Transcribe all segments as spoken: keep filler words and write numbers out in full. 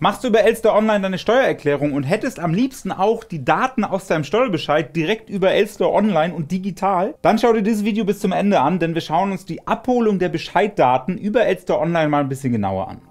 Machst du über Elster Online deine Steuererklärung und hättest am liebsten auch die Daten aus deinem Steuerbescheid direkt über Elster Online und digital? Dann schau dir dieses Video bis zum Ende an, denn wir schauen uns die Abholung der Bescheiddaten über Elster Online mal ein bisschen genauer an.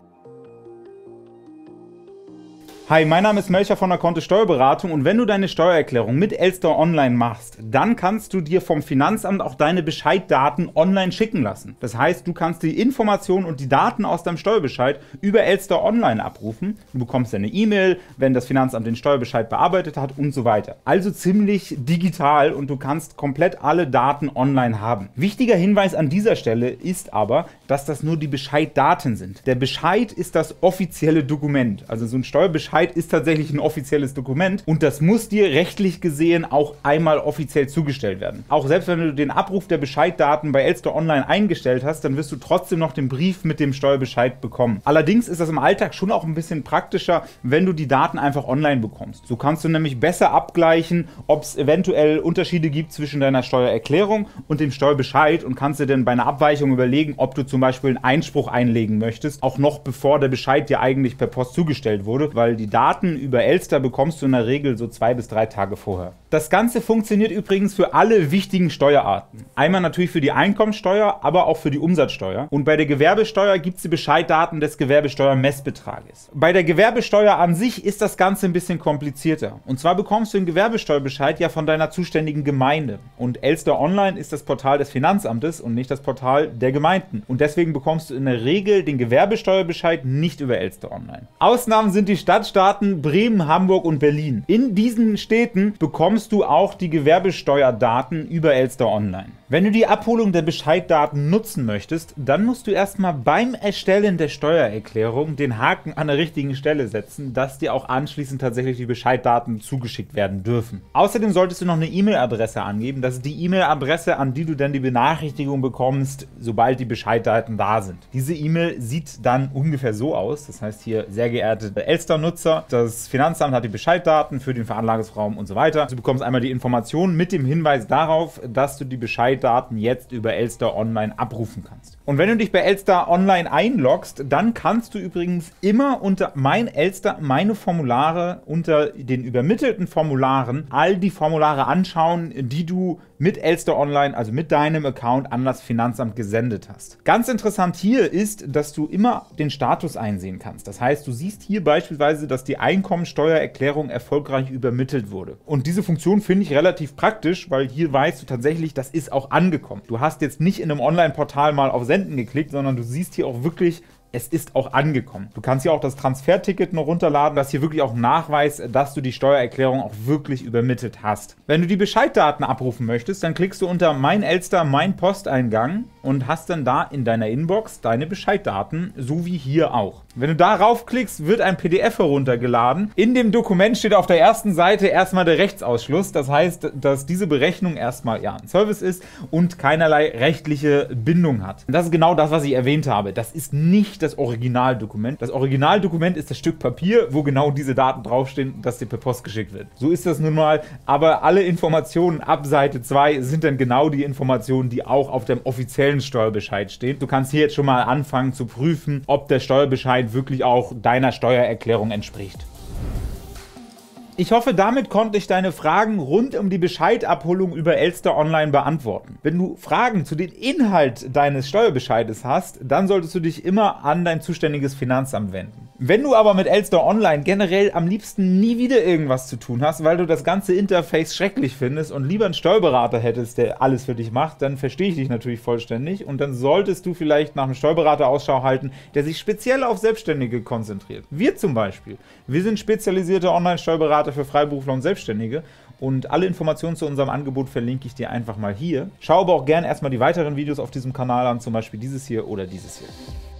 Hi, mein Name ist Melcher von der Kontist Steuerberatung und wenn du deine Steuererklärung mit Elster Online machst, dann kannst du dir vom Finanzamt auch deine Bescheiddaten online schicken lassen. Das heißt, du kannst die Informationen und die Daten aus deinem Steuerbescheid über Elster Online abrufen. Du bekommst eine E-Mail, wenn das Finanzamt den Steuerbescheid bearbeitet hat und so weiter. Also ziemlich digital und du kannst komplett alle Daten online haben. Wichtiger Hinweis an dieser Stelle ist aber, dass das nur die Bescheiddaten sind. Der Bescheid ist das offizielle Dokument, also so ein Steuerbescheid ist tatsächlich ein offizielles Dokument und das muss dir rechtlich gesehen auch einmal offiziell zugestellt werden. Auch selbst wenn du den Abruf der Bescheiddaten bei Elster Online eingestellt hast, dann wirst du trotzdem noch den Brief mit dem Steuerbescheid bekommen. Allerdings ist das im Alltag schon auch ein bisschen praktischer, wenn du die Daten einfach online bekommst. So kannst du nämlich besser abgleichen, ob es eventuell Unterschiede gibt zwischen deiner Steuererklärung und dem Steuerbescheid und kannst dir dann bei einer Abweichung überlegen, ob du zum Beispiel einen Einspruch einlegen möchtest, auch noch bevor der Bescheid dir eigentlich per Post zugestellt wurde, weil die Daten über Elster bekommst du in der Regel so zwei bis drei Tage vorher. Das Ganze funktioniert übrigens für alle wichtigen Steuerarten. Einmal natürlich für die Einkommensteuer, aber auch für die Umsatzsteuer. Und bei der Gewerbesteuer gibt es die Bescheiddaten des Gewerbesteuermessbetrages. Bei der Gewerbesteuer an sich ist das Ganze ein bisschen komplizierter. Und zwar bekommst du den Gewerbesteuerbescheid ja von deiner zuständigen Gemeinde. Und Elster Online ist das Portal des Finanzamtes und nicht das Portal der Gemeinden. Und deswegen bekommst du in der Regel den Gewerbesteuerbescheid nicht über Elster Online. Ausnahmen sind die Stadtstaaten Bremen, Hamburg und Berlin. In diesen Städten bekommst du auch die Gewerbesteuerdaten über Elster Online. Wenn du die Abholung der Bescheiddaten nutzen möchtest, dann musst du erstmal beim Erstellen der Steuererklärung den Haken an der richtigen Stelle setzen, dass dir auch anschließend tatsächlich die Bescheiddaten zugeschickt werden dürfen. Außerdem solltest du noch eine E-Mail-Adresse angeben. Das ist die E-Mail-Adresse, an die du dann die Benachrichtigung bekommst, sobald die Bescheiddaten da sind. Diese E-Mail sieht dann ungefähr so aus. Das heißt hier, sehr geehrte Elster-Nutzer, das Finanzamt hat die Bescheiddaten für den Veranlagungsraum und so weiter. Du bekommst einmal die Informationen mit dem Hinweis darauf, dass du die Bescheiddaten jetzt über Elster Online abrufen kannst. Und wenn du dich bei Elster Online einloggst, dann kannst du übrigens immer unter Mein Elster, meine Formulare, unter den übermittelten Formularen, all die Formulare anschauen, die du mit Elster Online, also mit deinem Account, an das Finanzamt gesendet hast. Ganz interessant hier ist, dass du immer den Status einsehen kannst. Das heißt, du siehst hier beispielsweise, dass die Einkommensteuererklärung erfolgreich übermittelt wurde. Und diese Funktion finde ich relativ praktisch, weil hier weißt du tatsächlich, das ist auch angekommen. Du hast jetzt nicht in einem Online-Portal mal auf Senden geklickt, sondern du siehst hier auch wirklich, es ist auch angekommen. Du kannst hier auch das Transferticket noch runterladen, das hier wirklich auch Nachweis, dass du die Steuererklärung auch wirklich übermittelt hast. Wenn du die Bescheiddaten abrufen möchtest, dann klickst du unter Mein Elster, Mein Posteingang und hast dann da in deiner Inbox deine Bescheiddaten, so wie hier auch. Wenn du darauf klickst, wird ein P D F heruntergeladen. In dem Dokument steht auf der ersten Seite erstmal der Rechtsausschluss. Das heißt, dass diese Berechnung erstmal ja ein Service ist und keinerlei rechtliche Bindung hat. Und das ist genau das, was ich erwähnt habe. Das ist nicht das Originaldokument. Das Originaldokument ist das Stück Papier, wo genau diese Daten draufstehen, das dir per Post geschickt wird. So ist das nun mal. Aber alle Informationen ab Seite zwei sind dann genau die Informationen, die auch auf dem offiziellen Steuerbescheid stehen. Du kannst hier jetzt schon mal anfangen zu prüfen, ob der Steuerbescheid wirklich auch deiner Steuererklärung entspricht. Ich hoffe, damit konnte ich deine Fragen rund um die Bescheidabholung über Elster Online beantworten. Wenn du Fragen zu dem Inhalt deines Steuerbescheides hast, dann solltest du dich immer an dein zuständiges Finanzamt wenden. Wenn du aber mit Elster Online generell am liebsten nie wieder irgendwas zu tun hast, weil du das ganze Interface schrecklich findest und lieber einen Steuerberater hättest, der alles für dich macht, dann verstehe ich dich natürlich vollständig und dann solltest du vielleicht nach einem Steuerberater Ausschau halten, der sich speziell auf Selbstständige konzentriert. Wir zum Beispiel, wir sind spezialisierte Online-Steuerberater für Freiberufler und Selbstständige und alle Informationen zu unserem Angebot verlinke ich dir einfach mal hier. Schau aber auch gerne erstmal die weiteren Videos auf diesem Kanal an, zum Beispiel dieses hier oder dieses hier.